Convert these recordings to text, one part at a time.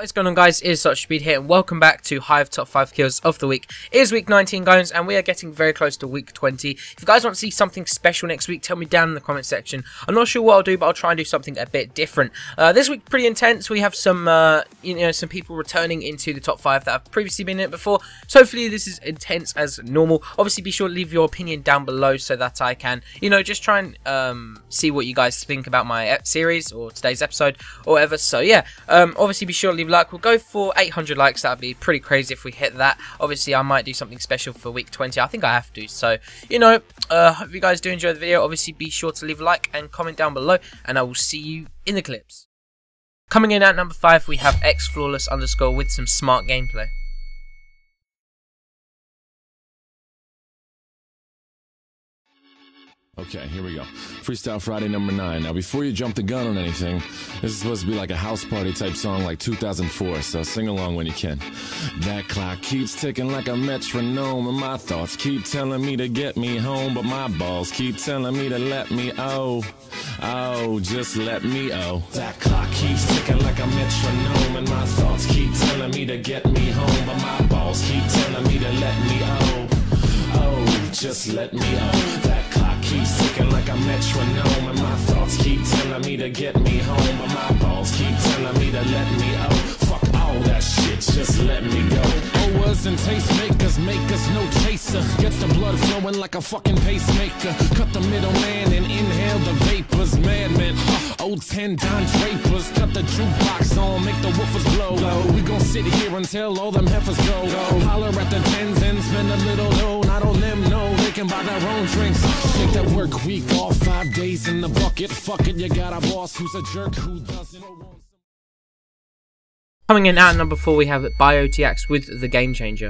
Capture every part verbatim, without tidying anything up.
What is going on, guys? It is SuchSpeed here, and welcome back to Hive Top five Kills of the Week. It is week nineteen, guys, and we are getting very close to week twenty. If you guys want to see something special next week, tell me down in the comment section. I'm not sure what I'll do, but I'll try and do something a bit different. Uh, this week, pretty intense. We have some, uh, you know, some people returning into the top five that have previously been in it before. So hopefully this is intense as normal. Obviously, be sure to leave your opinion down below so that I can, you know, just try and um, see what you guys think about my series or today's episode or whatever. So yeah, um, obviously be sure to leave a like. We'll go for eight hundred likes. That'd be pretty crazy if we hit that. Obviously, I might do something special for week twenty. I think I have to. So, you know, uh, hope you guys do enjoy the video. Obviously, be sure to leave a like and comment down below, and I will see you in the clips. Coming in at number five, we have xflawless underscore with some smart gameplay. Okay, here we go. Freestyle Friday number nine. Now, before you jump the gun on anything, this is supposed to be like a house party type song like two thousand four, so sing along when you can. That clock keeps ticking like a metronome, and my thoughts keep telling me to get me home, but my balls keep telling me to let me oh, oh, just let me oh. That clock keeps ticking like a metronome, and my thoughts keep telling me to get me home, but my balls keep telling me to let me oh, oh, just let me oh. That clock keeps ticking like a metronome, and my thoughts keep telling me to get me home, but my balls keep telling me to let me oh. Fuck all that shit, just let me go. Owers and tastemakers make us no chaser. Gets the blood flowing like a fucking pacemaker. Cut the middleman and inhale the vapors. Madman, uh, old ten Don Drapers. Cut the jukebox on, make the woofers blow. blow. We gon' sit here until all them heifers go. go. Holler at the tens and spend a little dough. Not all them know they can buy their own drinks. Take that work week off, five days in the bucket. Fuck it, you got a boss who's a jerk who doesn't. Coming in at number four, we have Bioteax with The Game Changer.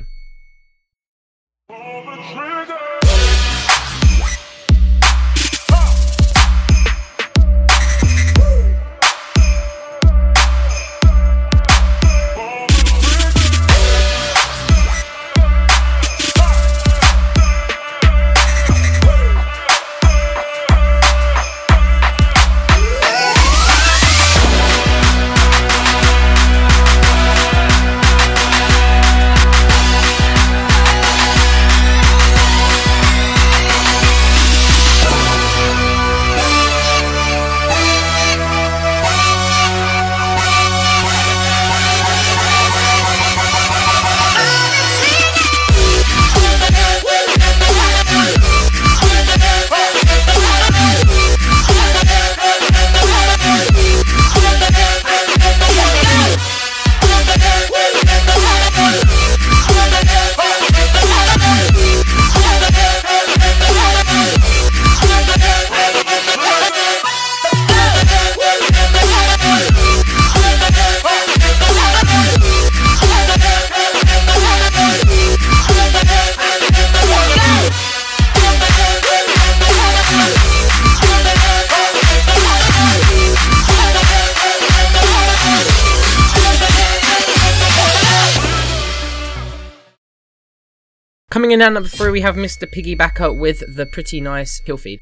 Coming in at number three, we have Mister ThePiggyBacca with the pretty nice kill feed.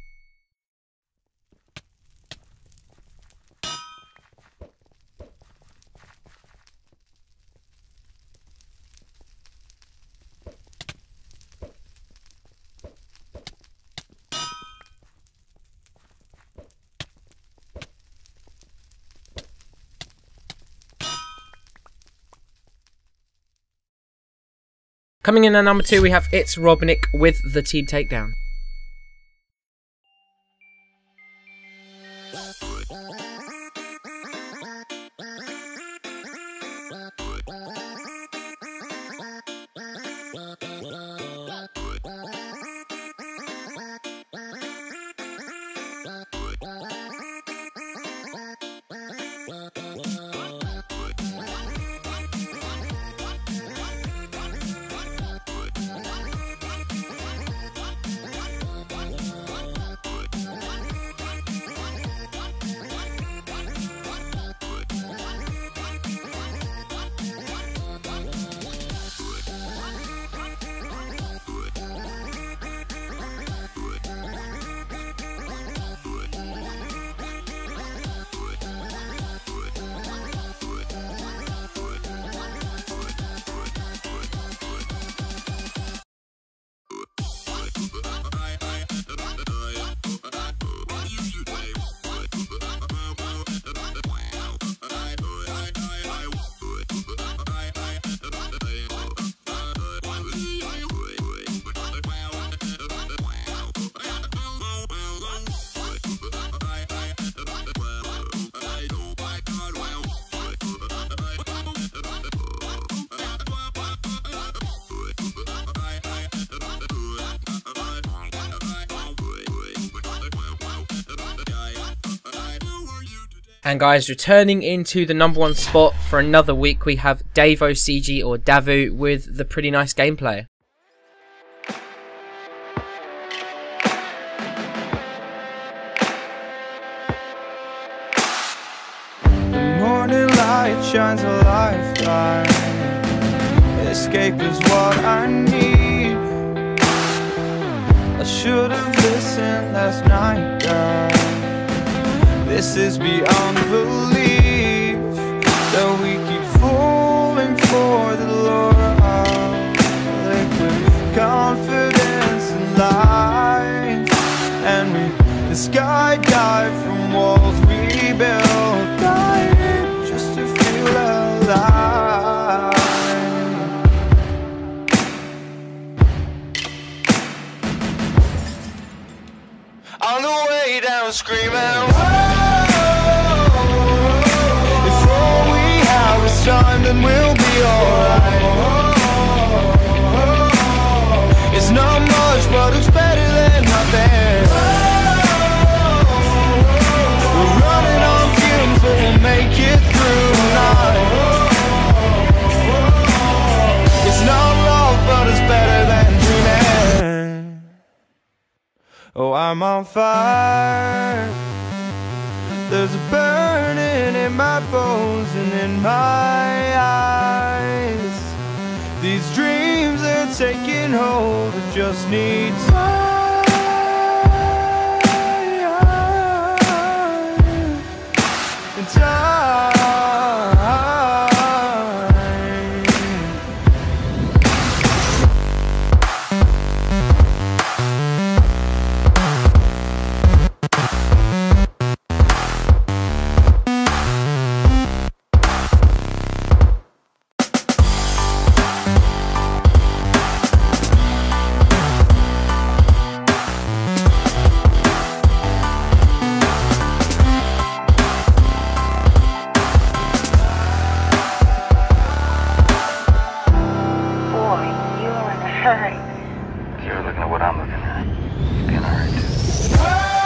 Coming in at number two, we have ItsRobnic with the Team Takedown. And guys, returning into the number one spot for another week, we have Davooo C G or Davooo with the pretty nice gameplay. The morning light shines a lifeline. Escape is what I need. I should have listened last night, girl. This is beyond belief, that we keep falling for the lure of liquid confidence and lies. And we the skydive from walls we built, dying just to feel alive. On the way down screaming, time, then we'll be alright. It's not much, but it's better than nothing. We're running on fumes, but we'll make it through tonight. It's not love, but it's better than dreaming. Oh, I'm on fire. There's a burning in my bones and in my eyes. These dreams are taking hold, I just need time and time. You're looking at what I'm looking at. You're gonna hurt too.